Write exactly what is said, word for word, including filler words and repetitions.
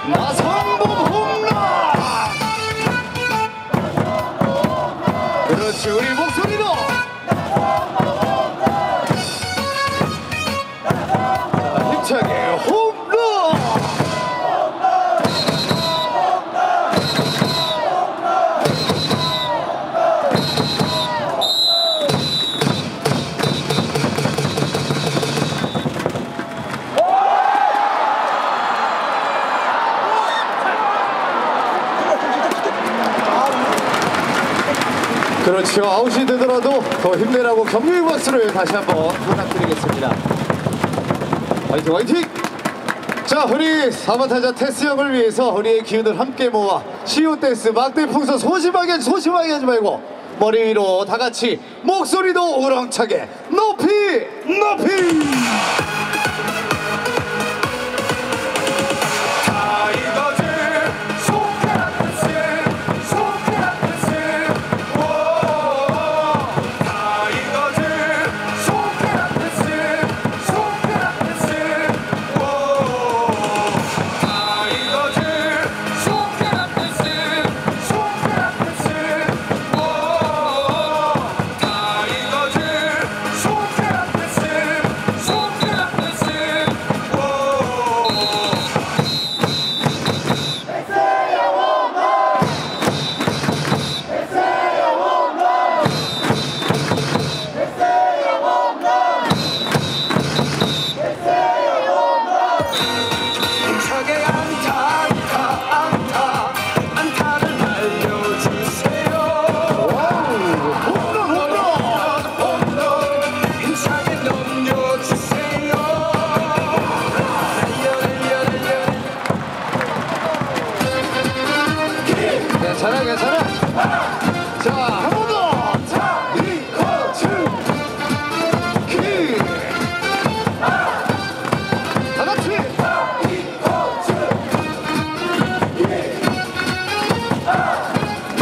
나성범 홈런. 그렇지, 우리 목소리로. 힘차게 홈런. 그렇죠. 아웃이 되더라도 더 힘내라고 격려의 박수를 다시 한번 부탁드리겠습니다. 화이팅 화이팅! 자, 우리 사바타자 테스 형을 위해서 우리의 기운을 함께 모아 시오 댄스 막대 풍선 소심하게 소심하게 하지 말고 머리 위로 다 같이 목소리도 우렁차게 높이 높이. Yeah.